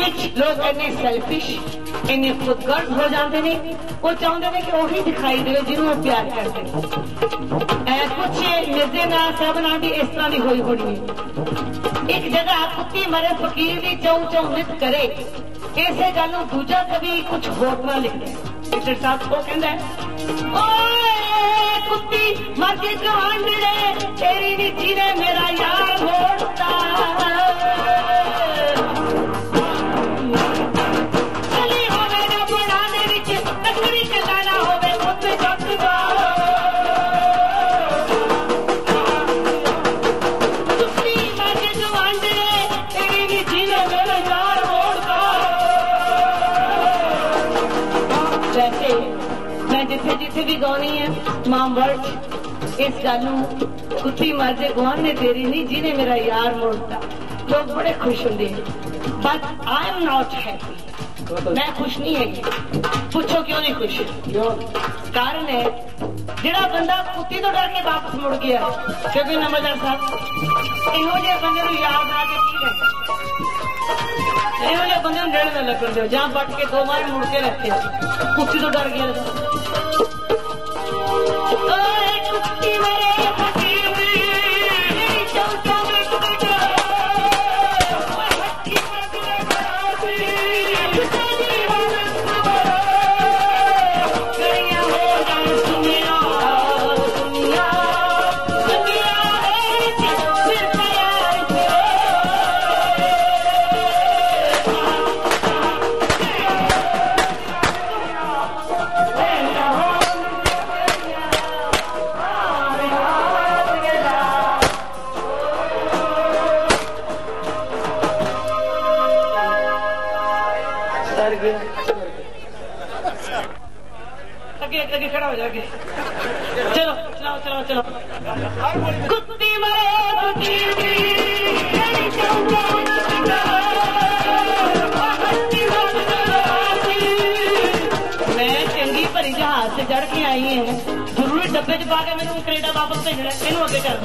ਵਿੱਚ ਲੋਕ ਇੰਨੇ ਸੈਲਫਿਸ਼ ਇੰਨੇ ਖੁਦਗਰਜ਼ ਹੋ ਜਾਂਦੇ ਨੇ ਉਹ ਚਾਹੁੰਦੇ ਨੇ ਕਿ ਉਹੀ ਦਿਖਾਈ ਦੇਵੇ ਜਿਹਨੂੰ ਉਹ ਪਿਆਰ ਕਰਦੇ ਨੇ ਐ ਕੁਛ ਮਿਰਜ਼ੇ ਨਾਲ ਸਭ ਨਾਲ ਵੀ ਇਸ ਤਰ੍ਹਾਂ ਦੀ ਹੋਈ ਹੋਣੀ ਹੈ ਇੱਕ ਜਗ੍ਹਾ ਕੁੱਤੀ ਮਰੇ ਫਕੀਰ ਦੀ ਚੌਂ ਚੌਂ ਨਿਤ ਕਰੇ ਇਸੇ ਗੱਲ ਨੂੰ ਦੂਜਾ ਕਵੀ ਕੁਝ ਹੋਰ ਤਰ੍ਹਾਂ ਲਿਖਦਾ ਇਸੇ ਸਾਥ ਉਹ ਕਹਿੰਦਾ ਓਏ ਕੁੱਤੀ ਮਰ ਕੇ ਗਵਾਂਢੜੇ ਤੇਰੀ ਨੀਚੀ ਨੇ ਮੇਰਾ ਯਾਰ ਮੋੜਤਾ जिथे जिथे भी गानी है मां वर्ड इस गल कुत्ती मर जे गुआन ने तेरी नहीं जिन्हें मेरा यार मोड़ता लोग बड़े खुश होंगे but I am not happy मैं खुश नहीं है पूछो क्यों नहीं खुश क्यों कारण है जेड़ा बंदा कुत्ती तो डर के वापस मुड़ गया क्योंकि नंबरदार साहब इहो जे बंदे नूं याद ना के की इहो जे बंदे नूं डेढ़ ना लगन दो जहां बट के दो बार मुड़ के रखे कुत्ती तो डर गया कुत्ती मरे फकीर आगे खड़ा हो जाके चलो चलो चलो चलो कुत्ती मैं चंगी भरी जहाज से चढ़ के आई है जरूरी डब्बे च पा के मैंने कनेडा वापस भेजना इनू अगे कर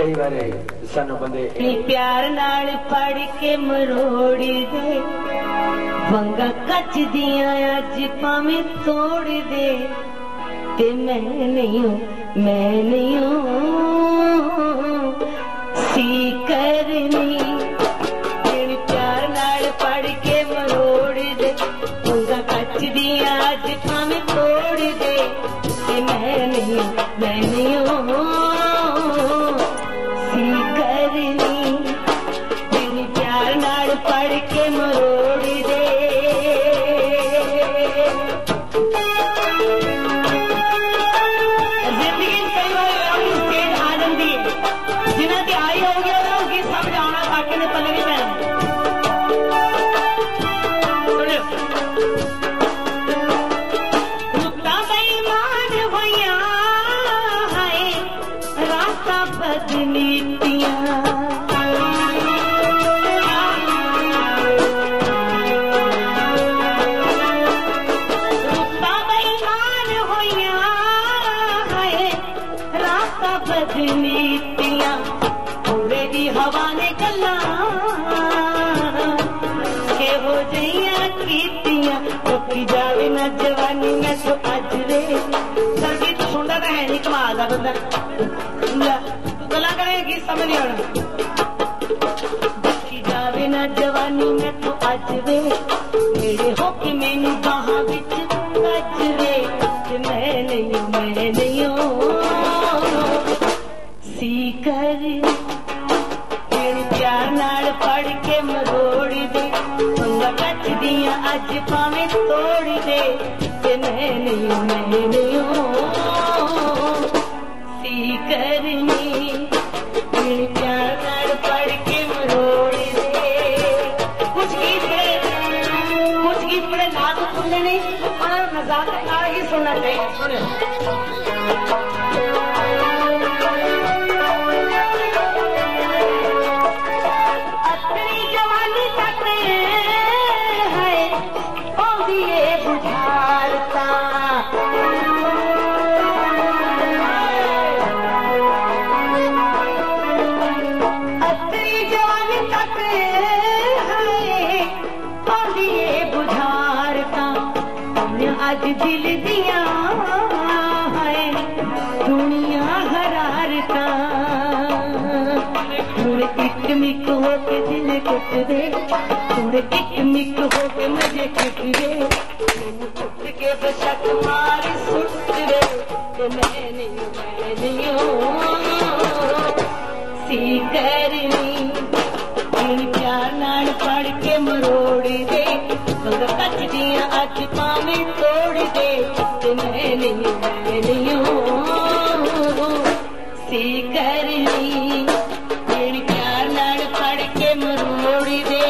कई बार सानू बंदे प्यार नाल पढ़ के मरोड़ी दे वंगा कच दिया अज भावें तोड़ दे ते मैं नहीं हूं सी करनी प्यार नाल पढ़ के मरोड़ दे वंगा कच दिया अज भावें तोड़ दे ते मैं नहीं हूं प्यार नाल पढ़ के मरोड़ दे जिंदगी कई बार ऐसी स्टेज आ जाती है जिन्हें की आई हो गया उनकी समझ आना बाकी ने पल्ले नहीं पैना रुकता बेईमान होइया है रास्ता बदनीतियां नीतियां पूरे दी हवा ने गल्ला के हो जइया कीतियां रुकी जावे ना जवानी मैं तो अज रे संगीत सुनदा तो है नहीं कमाल दा बंदा गल्ला करेगी समझ नहीं आना रुकी जावे ना जवानी मैं तो अज रे मेरे होके मैनू बाहां विच अज रे मैं नहीं सी कर प्यार नाल पढ़ के मरोड़ दे वंगा कच दिया अज भावें तोड़ दे ते मैं नहीं सी करनी प्यार नाल पढ़ के मरोड़ दे कुछ गीत बड़े नाजुक सुनने नहीं और मजाक ही सुनना चाहिए सुने अज दिल दिया है दुनिया हरारता थोड़े टिकमिक हो के दिल कुट दे थोड़े टिकमिक हो के मजे कुट दे कुट के बशक मार सुट दे मैं नहीं सी करनी प्यार नाल पढ़ के मरोड़ दे कच दिया अज भावें तोड़ दे ते मैं नहीं सी करनी प्यार नाल पढ़ के मरोड़ दे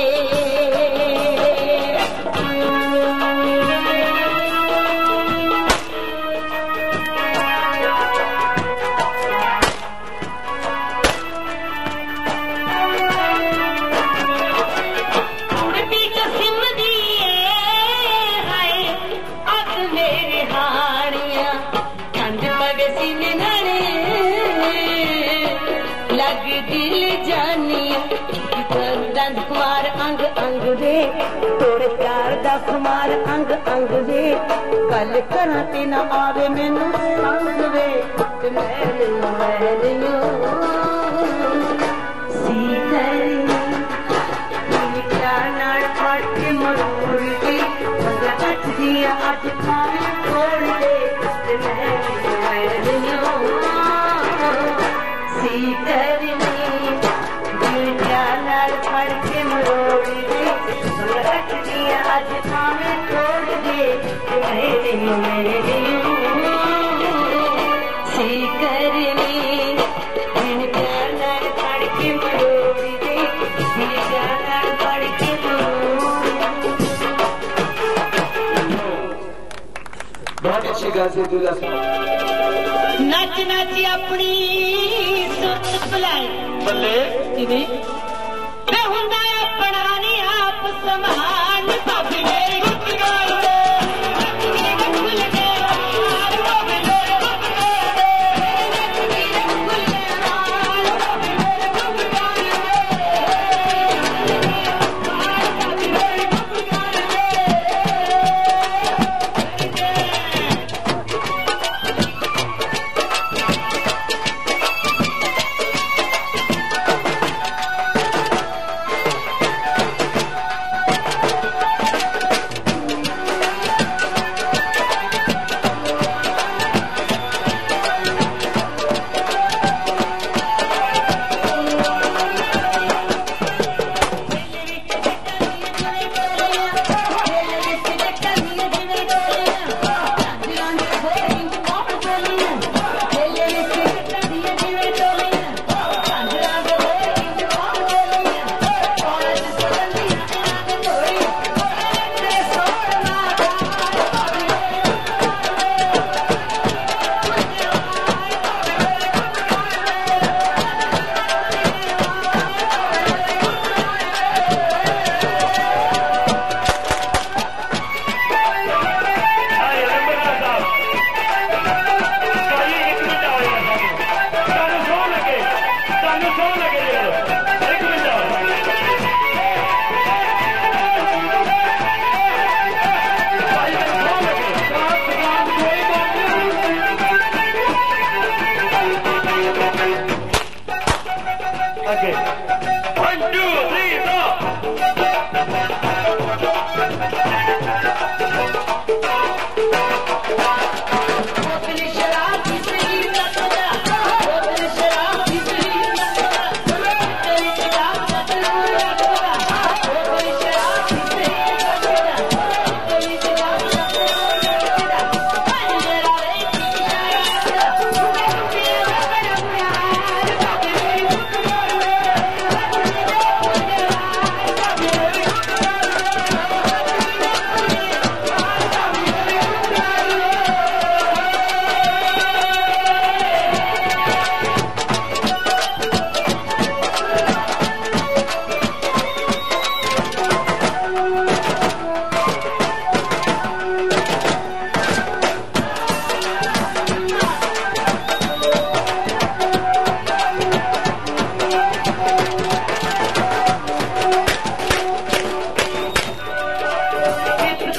कुमार अंग अंग दे तोड़े प्यार दा कुमार अंग अंग दे कल करा ते ना आवे मैनू संग वे ते मैं नहीं सी करनी प्यार नाल पढ़ के मरोड़ दे वंगा कच दिया अज भावें तोड़ दे ते मैं नहीं सी करनी प्यार नाल पढ़ के मरोड़ दे रख दिया अज भावें तोड़ दे सी करनी प्यार नाल पढ़ के मरोड़ दे प्यार नाल पढ़ के बहुत अच्छी गा से दूल्हा नच नच अपनी सुत बुलाई बल्ले हुंदा अपना नी आप समान भाभी मेरी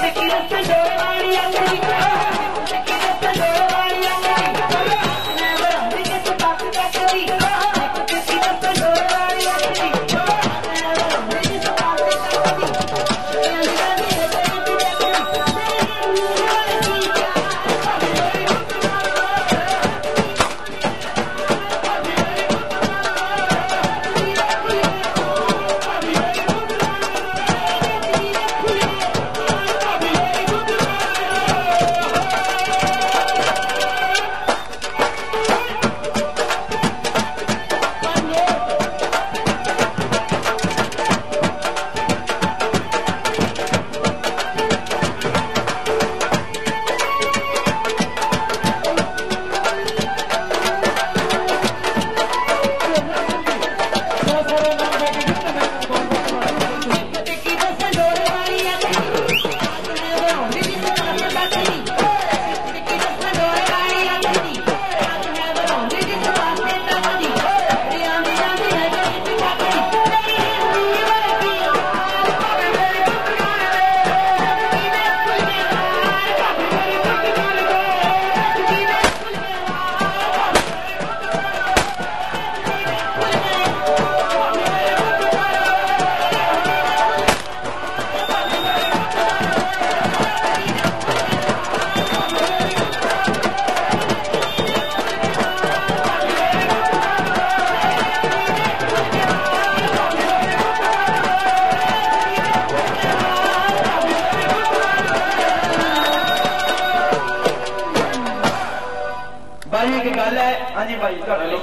भाई की गल है। हाँ जी भाई कर लो।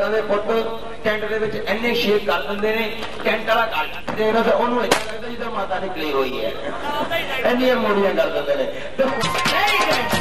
ਉਹਨਾਂ ਦੇ ਪੁੱਤ ਟੈਂਟ ਦੇ ਵਿੱਚ ਇੰਨੇ ਸ਼ੇਕ ਕਰ ਦਿੰਦੇ ਨੇ, ਟੈਂਟ ਵਾਲਾ ਕੱਢ ਦੇਗਾ ਤੇ ਉਹਨੂੰ ਇਦਾਂ ਲੱਗਦਾ ਜਿੱਦਾਂ ਮਾਤਾ ਨਿਕਲੀ ਹੋਈ ਹੈ, ਇੰਨੀਆਂ ਮੋੜੀਆਂ ਕਰ ਦਿੰਦੇ ਨੇ।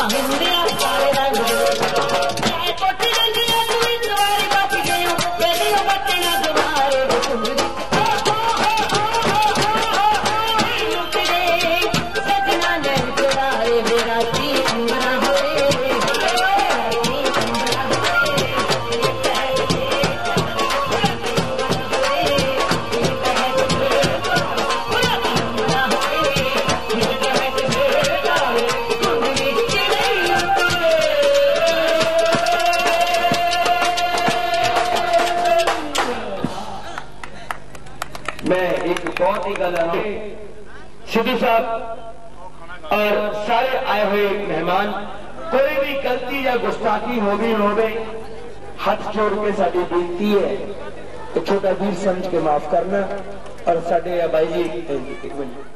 भावे मुड़िया सारे रंग चाहे कोठी रंगिया तू इस बारी बच गयो बेलियों बचना तुम्हारे घुंगरी सजना ने तुम्हारे मेरा जी उमरा होए मैं एक बहुत ही गल सिद्धू साहब और सारे आए हुए मेहमान कोई भी गलती या गुस्ताखी हो गई हो हाथ जोड़ के साड़ी बेनती है तो छोटा वीर समझ के माफ करना और साडे बाई जी एक मिनट